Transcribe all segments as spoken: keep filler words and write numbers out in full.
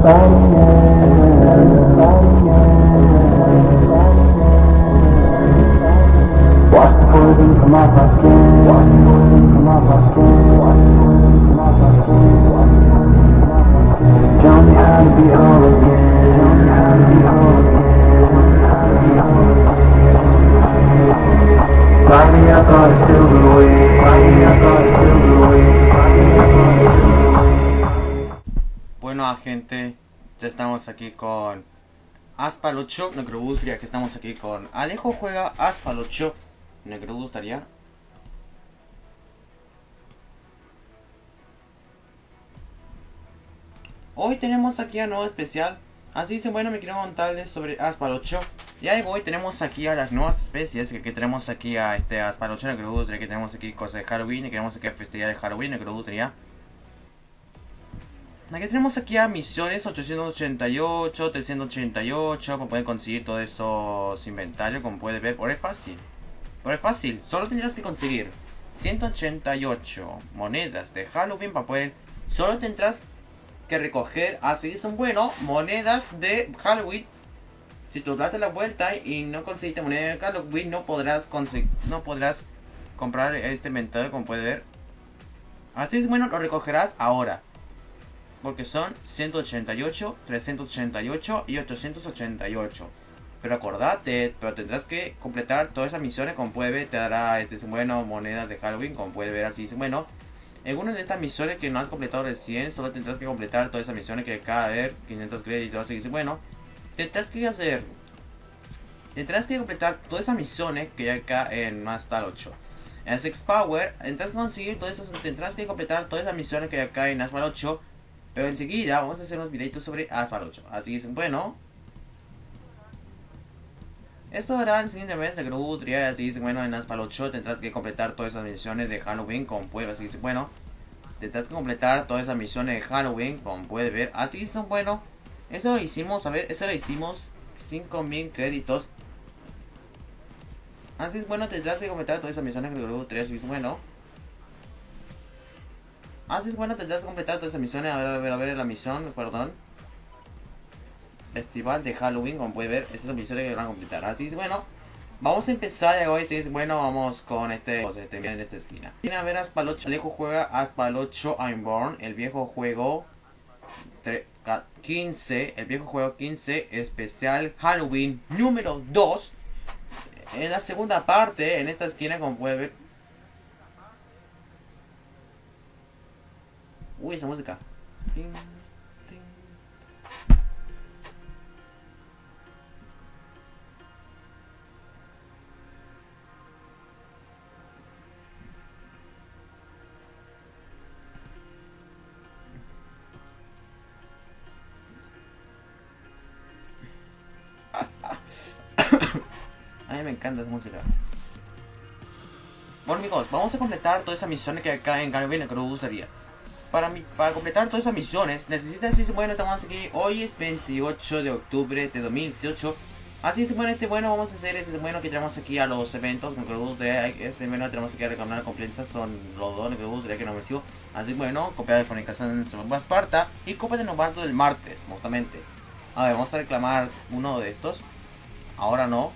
Bueno, gente, ya estamos aquí con Aspalocho, no creo gustaría que estamos aquí con Alejo juega Aspalocho, no creo gustaría. Hoy tenemos aquí a nuevo especial, así dice, bueno, me quiero contarles sobre Aspalocho. Y ahí voy, tenemos aquí a las nuevas especies, que, que tenemos aquí a este Aspalocho, no creo gustaría, que tenemos aquí cosas de Halloween, y que tenemos aquí a festividad de Halloween, no creo gustaría. Aquí tenemos aquí a misiones ochocientos ochenta y ocho, trescientos ochenta y ocho, para poder conseguir todos esos inventarios, como puedes ver, por es fácil. Por es fácil, solo tendrás que conseguir ciento ochenta y ocho monedas de Halloween para poder, solo tendrás que recoger, así son bueno, monedas de Halloween. Si tú das la vuelta y no conseguiste moneda de Halloween, no podrás conseguir, no podrás comprar este inventario, como puedes ver. Así es bueno, lo recogerás ahora. Porque son ciento ochenta y ocho, trescientos ochenta y ocho y ochocientos ochenta y ocho. Pero acordate, pero tendrás que completar todas esas misiones. Como puede ver, te dará este, bueno, monedas de Halloween. Como puede ver, así bueno. En una de estas misiones que no has completado recién, solo tendrás que completar todas esas misiones que acaba de ver. quinientos créditos, así bueno. Tendrás que hacer. Tendrás que completar todas esas misiones que hay acá en Asphalt ocho. En Six Power, tendrás que conseguir todas esas. Tendrás que completar todas esas misiones que hay acá en Asphalt ocho. Pero enseguida vamos a hacer unos videitos sobre Asphalt ocho. Así es, bueno. Esto hará el siguiente mes de Grudria. Así es, bueno, en Asphalt ocho tendrás que completar todas esas misiones de Halloween con pruebas. Así es, bueno. Tendrás que completar todas esas misiones de Halloween, como puedes ver. Así es, bueno. Eso lo hicimos, a ver, eso lo hicimos. cinco mil créditos. Así es, bueno, tendrás que completar todas esas misiones de Grudria. Así es, bueno. Así es, bueno, tendrás que completar todas esas misiones. A ver, a ver, a ver, la misión, perdón. Festival de Halloween, como puede ver, esas misiones que van a completar. Así es, bueno. Vamos a empezar hoy, si es bueno, vamos con este, este en esta esquina. Tiene a ver Asphalt ocho. Alejo juega Asphalt ocho Unborn, el viejo juego quince, el viejo juego quince, especial Halloween número dos. En la segunda parte, en esta esquina, como puede ver. Uy, esa música. Ting, ting. A mí me encanta esa música. Bueno, amigos, vamos a completar todas esas misiones que acá en Halloween, que nos gustaría. Para, mi, para completar todas esas misiones necesitas, así bueno, estamos aquí. Hoy es veintiocho de octubre de dos mil dieciocho. Así es, bueno, este bueno, vamos a hacer este bueno que tenemos aquí a los eventos. Que nos gustaría, este bueno, tenemos que reclamar recompensas. Son los dos que nos gustaría que nos recibo. Así bueno, copia de comunicación en Esparta y copia de novato del martes, justamente. A ver, vamos a reclamar uno de estos. Ahora no.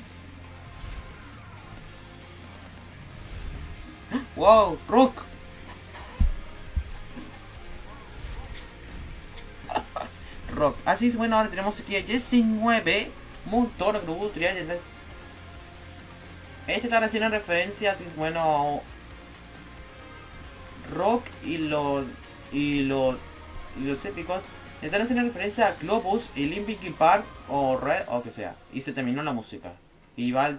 ¡Wow! ¡Rook! Rock. Así es, bueno, ahora tenemos aquí a diecinueve. Montón de grupos. Este está haciendo referencia, así es, bueno, Rock y los y los y los épicos están haciendo referencia a Globus y Linkin Park o Red o que sea. Y se terminó la música. Y va al...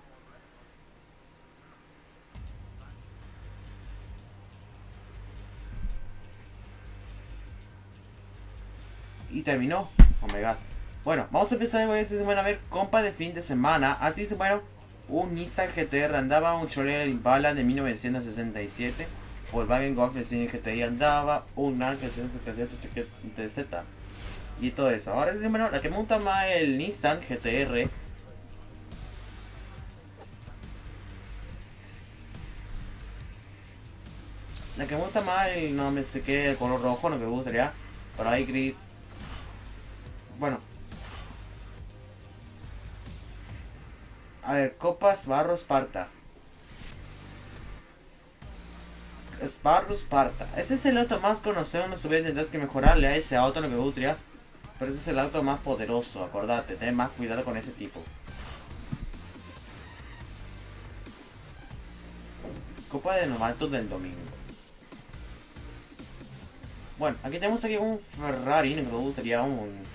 Y terminó. Oh my god. Bueno, vamos a empezar a ver, a ver compa de fin de semana. Así es, bueno, un Nissan G T R andaba, un Chevrolet Impala de mil novecientos sesenta y siete, Volkswagen Golf de cine G T I andaba, un N A R setenta y ocho T Z y todo eso. Ahora sí, bueno, la que me gusta más el Nissan G T R. La que me gusta más el, no me sé qué, el color rojo, no me gustaría, pero hay gris. Bueno. A ver, Copas Barro Esparta. Sparro Sparta. Ese es el auto más conocido. No estuve tendrás que mejorarle a ese auto en lo que Utria. Pero ese es el auto más poderoso. Acordate, ten más cuidado con ese tipo. Copa de novatos del domingo. Bueno, aquí tenemos aquí un Ferrari. Me gustaría un...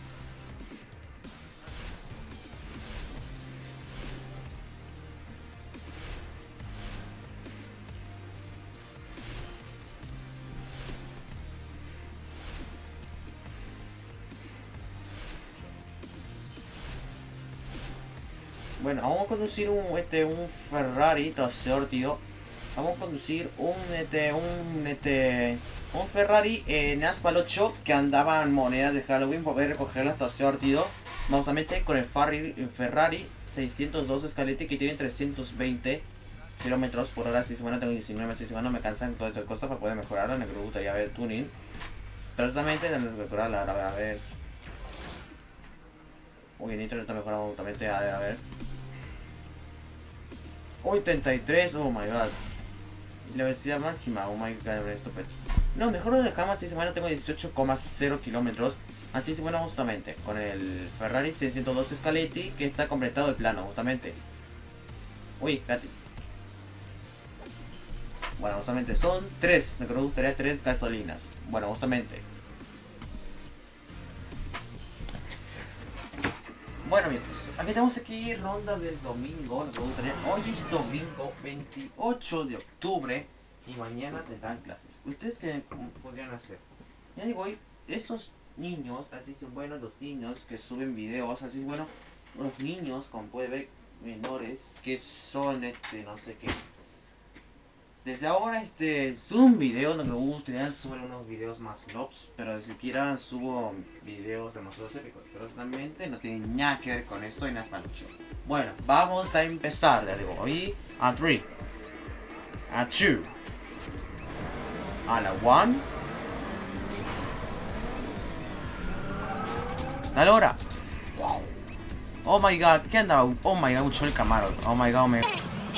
Bueno, vamos a conducir un, este, un Ferrari trasero, tío. Vamos a conducir un, este, un, este, un Ferrari en Asphalt ocho que andaban monedas de Halloween. Poder recogerlas trasero, tío. Justamente con el Ferrari, el Ferrari seiscientos dos Escalete que tiene trescientos veinte kilómetros por hora. Si semana tengo diecinueve, si semana me cansan todas estas cosas para poder mejorarla. Me gustaría ver tuning. Pero justamente tenemos que mejorarla, a ver, a ver. Uy, el Nitro está mejorado justamente, a ver, a ver. Uy, treinta y tres, oh my god. Y la velocidad máxima, oh my god, esto pecho. No, mejor lo dejamos así, semana tengo dieciocho coma cero kilómetros. Así se bueno justamente, con el Ferrari seiscientos dos Scaletti, que está completado el plano, justamente. Uy, gratis. Bueno, justamente son tres, me gustaría tres gasolinas. Bueno, justamente. Bueno amigos, aquí tenemos aquí ronda del domingo. Hoy es domingo veintiocho de octubre y mañana tendrán clases. ¿Ustedes qué podrían hacer? Ya digo, esos niños, así son buenos los niños que suben videos, así bueno, los niños como puede ver menores que son este no sé qué. Desde ahora este subo un video, no me gustaría subir unos videos más lobs, pero ni siquiera subo videos demasiado épicos. Pero realmente no tiene nada que ver con esto en Asphalt ocho. Bueno, vamos a empezar, le digo, hoy a tres, a dos, a la uno. Dale ahora. Oh my god, ¿qué anda? Oh my god, mucho el Camaro. Oh my god, me...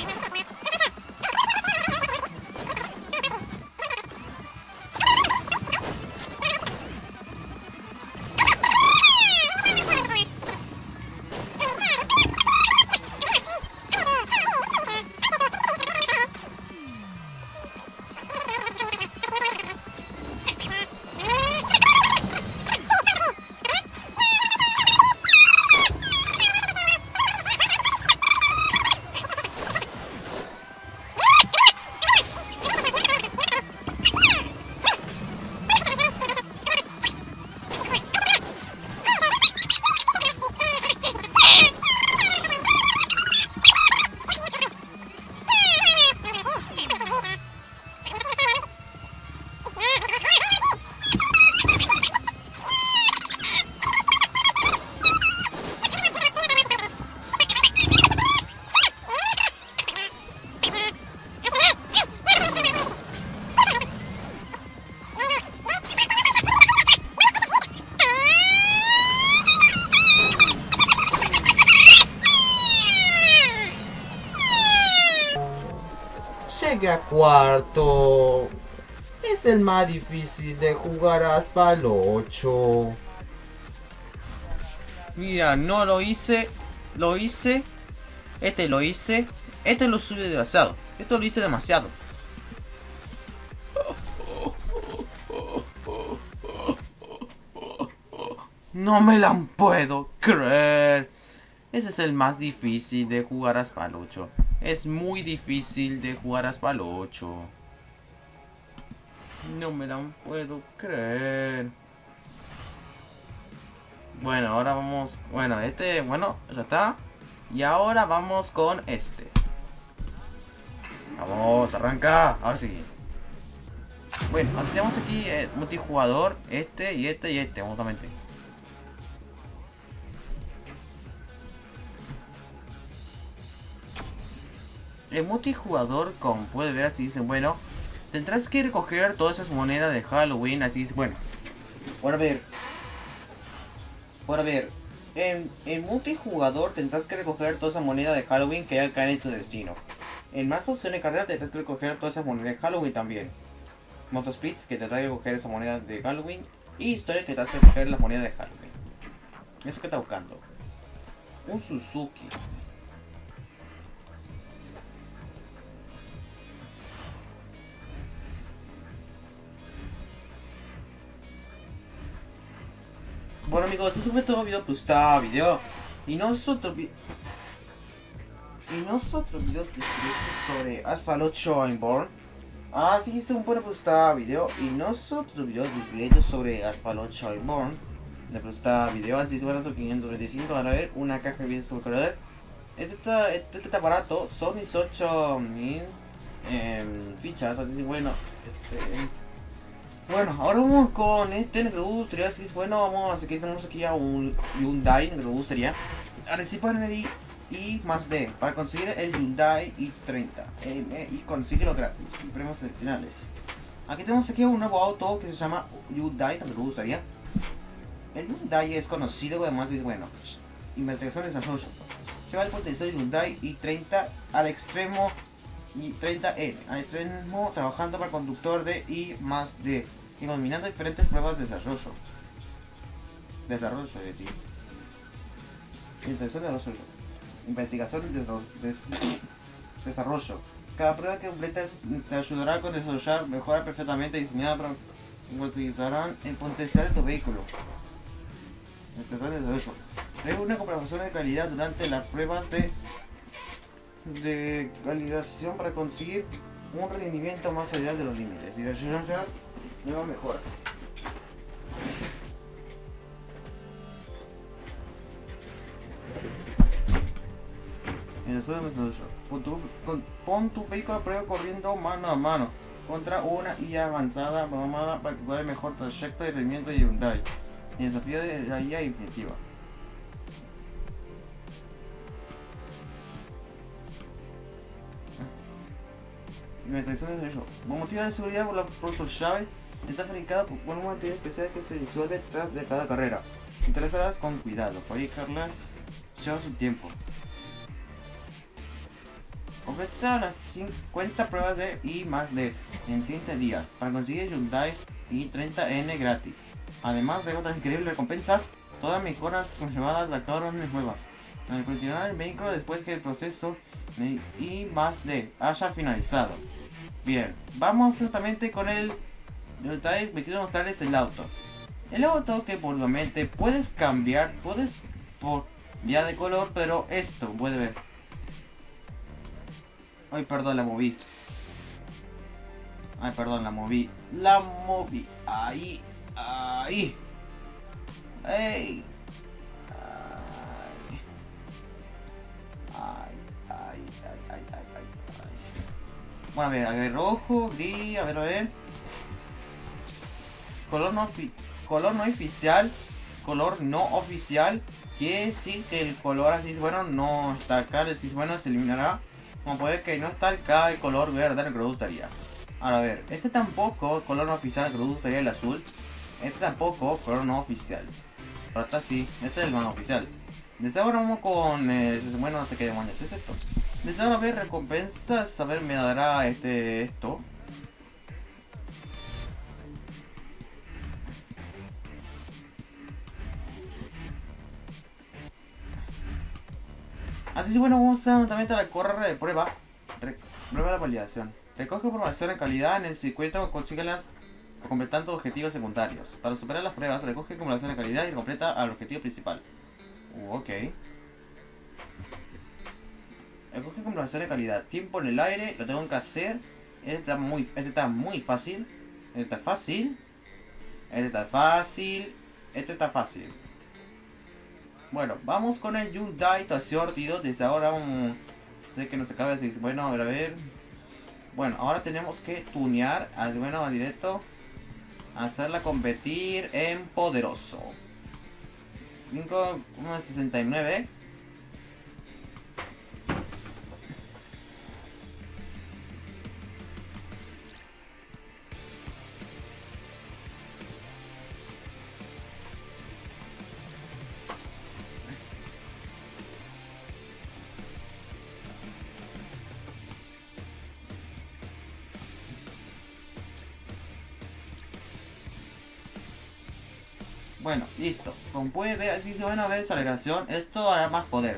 Llegué a cuarto. Es el más difícil de jugar Asphalt ocho. Mira, no lo hice. Lo hice. Este lo hice. Este lo subí demasiado. Esto lo hice demasiado. No me la puedo creer. Ese es el más difícil de jugar Asphalt ocho. Es muy difícil de jugar Asphalt ocho. No me la puedo creer. Bueno, ahora vamos... Bueno, este... Bueno, ya está. Y ahora vamos con este. Vamos, arranca. Ahora sí. Bueno, tenemos aquí eh, multijugador. Este y este y este, justamente. El multijugador, como puede ver, así dice, bueno, tendrás que recoger todas esas monedas de Halloween, así dice, bueno. Bueno, a ver. Por ver, en, en multijugador tendrás que recoger toda esa moneda de Halloween que ya cae en tu destino. En más opciones de carrera tendrás que recoger toda esa moneda de Halloween también. Motospeeds que tendrás que recoger esa moneda de Halloween. Y historia que tendrás que recoger la moneda de Halloween. Eso que está buscando. Un Suzuki. Bueno amigos, eso fue todo video, pues está video. Y nosotros vi Y nosotros video sobre Asphalt ocho Inborn. Ah, sí, hice un buen pues está video. Y nosotros video sobre Asphalt ocho Inborn. Le pues está video, así se van a hacer quinientos veinticinco. Van a ver una caja de videos sobre el cargador. Este está, este está barato, son mis ocho mil eh, fichas, así que bueno. Este, Bueno, ahora vamos con este, me gustaría, así es bueno, vamos, aquí tenemos aquí a un Hyundai, me gustaría. Anticipan el I, I más D para conseguir el Hyundai i treinta eh, y consíguelo gratis, y premios adicionales. Aquí tenemos aquí un nuevo auto que se llama Hyundai, me gustaría. El Hyundai es conocido, además es bueno. Investigación y desarrollo. Lleva el potencial Hyundai i treinta al extremo i treinta N, al extremo trabajando para conductor de I más D y combinando diferentes pruebas de desarrollo. Desarrollo, es decir. Intención de desarrollo. Investigación de des desarrollo. Cada prueba que completas te ayudará con desarrollar mejora perfectamente diseñada para utilizarán el potencial de tu vehículo. Intención de desarrollo. Trae una comprobación de calidad durante las pruebas de de validación para conseguir un rendimiento más allá de los límites y de desarrollar nueva mejora. En el suelo de desarrollo. Pon tu, con, pon tu vehículo a prueba corriendo mano a mano contra una I A avanzada programada para calcular el mejor trayecto de rendimiento de Hyundai. El desafío de la I A infinitiva. Investigación de desarrollo. Por motivos de seguridad por los productos llave, está fabricada por un material especial que se disuelve tras de cada carrera. Utilizadas con cuidado. Fabricarlas lleva su tiempo. Completa las cincuenta pruebas de I más D en siete días para conseguir Hyundai i treinta N gratis. Además de otras increíbles recompensas, todas mejoras conservadas a cada una nuevas. Al continuar el vehículo después que el proceso I más D haya finalizado. Bien, vamos justamente con el detalle. Me quiero mostrarles el auto. El auto que obviamente puedes cambiar, puedes por vía de color, pero esto puede ver. Ay, perdón, la moví. Ay, perdón, la moví. La moví. Ahí, ahí. Ey. Bueno, a ver, a ver, rojo, gris, a ver, a ver. Color no, color no oficial, color no oficial. Quiere decir que el color así es bueno no está acá, si es bueno se eliminará. Como puede que no está acá el color verde, el que me gustaría. Ahora, a ver, este tampoco, color no oficial, que me gustaría el azul. Este tampoco, color no oficial. Pero está sí, este es el más oficial. Desde ahora vamos con, eh, bueno, no sé qué demonios es esto. Desde ahora a ver recompensas, a ver me dará este esto. Así que bueno, vamos a también a la carrera de prueba. Re prueba de validación. Recoge información de calidad en el circuito, consíguelas completando objetivos secundarios. Para superar las pruebas, recoge acumulación de calidad y completa al objetivo principal. Uh, ok. Recoge comprobación de calidad. Tiempo en el aire, lo tengo que hacer. Este está muy, este está muy fácil. Este está fácil. Este está fácil. Este está fácil. Bueno, vamos con el Hyundai Sortido. Desde ahora un... sé que nos acaba de decir. Bueno, a ver, a ver. Bueno, ahora tenemos que tunear. Bueno, a directo. Hacerla competir en poderoso. cinco coma sesenta y nueve. Bueno, listo. Como pueden ver, así se van a ver aceleración. Esto hará más poder.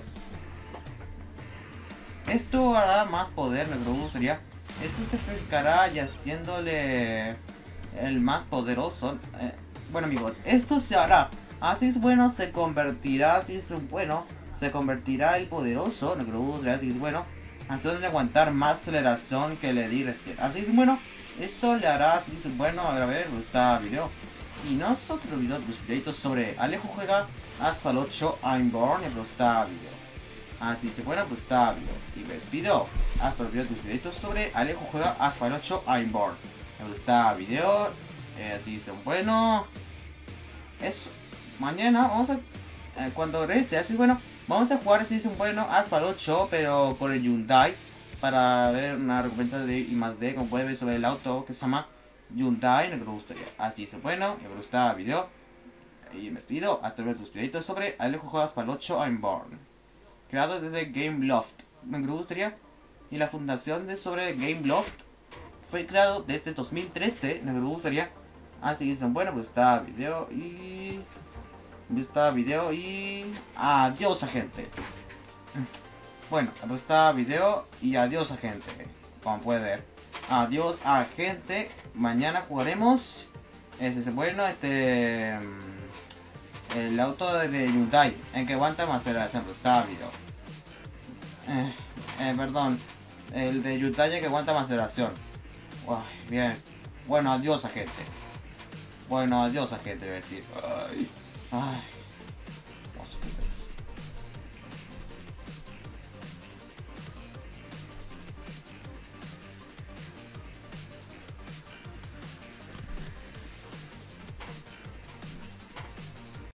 Esto hará más poder, me gustaría. Esto se fijará y haciéndole el más poderoso. Eh, bueno amigos, esto se hará. Así es bueno, se convertirá, así es bueno, se convertirá el poderoso, me gustaría, así es bueno, haciéndole aguantar más aceleración que le di recién. Así es bueno, esto le hará, así es bueno, a ver, está video. Y no es otro video, los videitos sobre Alejo juega Asphalt ocho Ironborn, y está video. Así se bueno, pues está video. Y me despido. Hasta el video de tus videitos sobre Alejo juega Asphalt ocho Ironborn. Me gusta video. Eh, así se bueno. Eso. Mañana vamos a. Eh, cuando regrese, así bueno. Vamos a jugar así es bueno Asphalt ocho, pero con el Hyundai. Para ver una recompensa de I más D, como pueden ver sobre el auto que se llama Hyundai. Me gustaría. Así es bueno. Me gusta video. Y me despido. Hasta el video de tus videitos sobre Alejo juega Asphalt ocho Ironborn. Creado desde Gameloft, me gustaría. Y la fundación de sobre Gameloft fue creado desde dos mil trece, me gustaría. Así que bueno, pues está video y... Está video y... Adiós a gente. Bueno, pues está video y adiós a gente. Como puede ver. Adiós a gente. Mañana jugaremos. Ese es bueno, este... El auto de Hyundai, en que aguanta más aceleración, pues está video. Eh, eh, perdón. El de Hyundai en que aguanta más aceleración. Uy, bien. Bueno, adiós a gente. Bueno, adiós a gente, voy a decir. Ay. Ay.